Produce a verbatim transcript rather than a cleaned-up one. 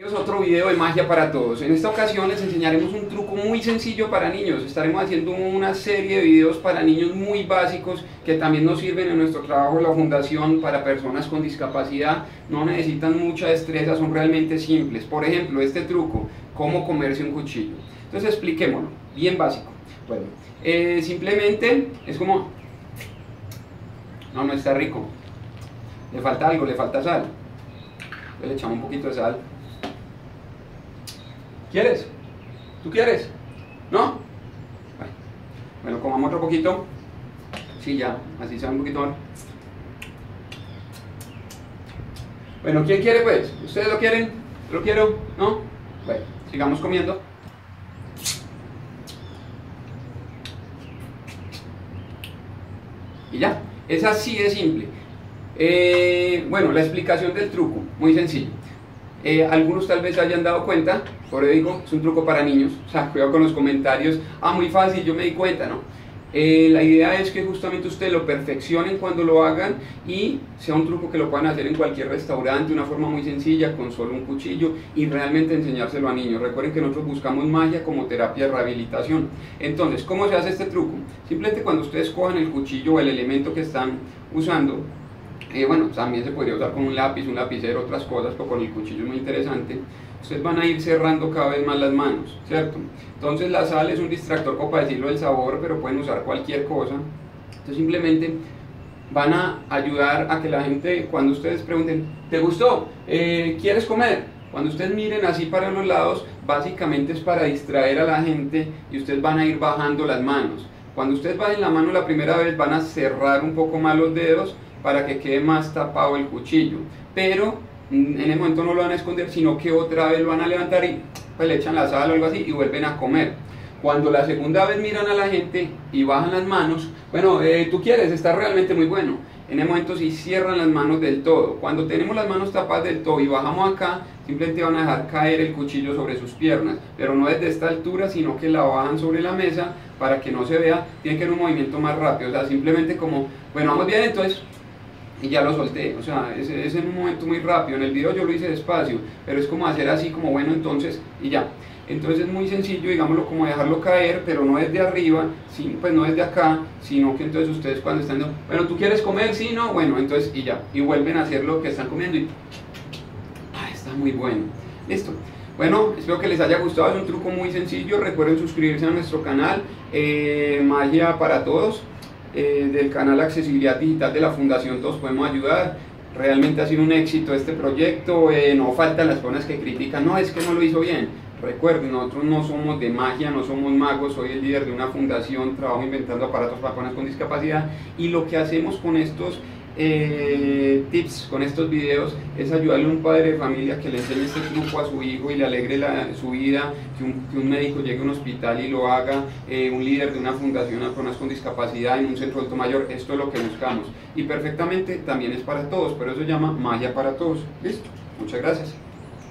Otro video de magia para todos. En esta ocasión les enseñaremos un truco muy sencillo para niños. Estaremos haciendo una serie de videos para niños muy básicos que también nos sirven en nuestro trabajo en la fundación para personas con discapacidad. No necesitan mucha destreza, son realmente simples. Por ejemplo, este truco, cómo comerse un cuchillo. Entonces expliquémoslo, bien básico. Bueno, eh, simplemente es como... No, no está rico. Le falta algo, le falta sal. Entonces le echamos un poquito de sal. ¿Quieres? ¿Tú quieres? ¿No? Bueno, bueno, comamos otro poquito. Sí, ya, así sabe un poquito más. Bueno, ¿quién quiere pues? ¿Ustedes lo quieren? ¿Yo lo quiero? ¿No? Bueno, sigamos comiendo. Y ya, es así de simple. Eh, bueno, la explicación del truco, muy sencillo. Eh, algunos tal vez hayan dado cuenta, por eso digo, es un truco para niños, o sea, cuidado con los comentarios, ah, muy fácil, yo me di cuenta, ¿no? Eh, la idea es que justamente ustedes lo perfeccionen cuando lo hagan y sea un truco que lo puedan hacer en cualquier restaurante, de una forma muy sencilla, con solo un cuchillo y realmente enseñárselo a niños. Recuerden que nosotros buscamos magia como terapia de rehabilitación. Entonces, ¿cómo se hace este truco? Simplemente cuando ustedes cojan el cuchillo o el elemento que están usando, Eh, bueno, también se podría usar con un lápiz, un lapicero, otras cosas, pero con el cuchillo es muy interesante. Ustedes van a ir cerrando cada vez más las manos, ¿cierto? Entonces la sal es un distractor, como para decirlo, del sabor, pero pueden usar cualquier cosa. Entonces simplemente van a ayudar a que la gente, cuando ustedes pregunten, ¿te gustó? Eh, ¿Quieres comer? Cuando ustedes miren así para los lados, básicamente es para distraer a la gente y ustedes van a ir bajando las manos. Cuando ustedes bajen la mano la primera vez, van a cerrar un poco más los dedos para que quede más tapado el cuchillo, pero en el momento no lo van a esconder, sino que otra vez lo van a levantar y pues le echan la sal o algo así y vuelven a comer. Cuando la segunda vez miran a la gente y bajan las manos, bueno, eh, tú quieres, está realmente muy bueno. En el momento sí cierran las manos del todo. Cuando tenemos las manos tapadas del todo y bajamos acá, simplemente van a dejar caer el cuchillo sobre sus piernas, pero no desde esta altura, sino que la bajan sobre la mesa para que no se vea. Tiene que ser un movimiento más rápido, o sea, simplemente como, bueno, vamos bien, entonces... y ya lo solté, o sea, es, es en un momento muy rápido. En el video yo lo hice despacio, pero es como hacer así, como bueno, entonces, y ya. Entonces es muy sencillo, digámoslo, como dejarlo caer, pero no desde arriba, sí, pues no desde acá, sino que entonces ustedes cuando están, bueno, ¿tú quieres comer? Sí, no, bueno, entonces, y ya, y vuelven a hacer lo que están comiendo y, ah, está muy bueno, listo. Bueno, espero que les haya gustado, es un truco muy sencillo. Recuerden suscribirse a nuestro canal, eh, Magia para Todos. Eh, del canal Accesibilidad Digital de la Fundación Todos Podemos Ayudar. Realmente ha sido un éxito este proyecto. Eh, no faltan las personas que critican, no, es que no lo hizo bien. Recuerden, nosotros no somos de magia, no somos magos. Soy el líder de una fundación, trabajo inventando aparatos para personas con discapacidad, y lo que hacemos con estos eh, tips, con estos videos, es ayudarle a un padre de familia que le enseñe este truco a su hijo y le alegre la, su vida, que un, que un médico llegue a un hospital y lo haga, eh, un líder de una fundación a personas con discapacidad en un centro de adulto mayor. Esto es lo que buscamos y perfectamente también es para todos, pero eso se llama magia para todos. Listo, muchas gracias.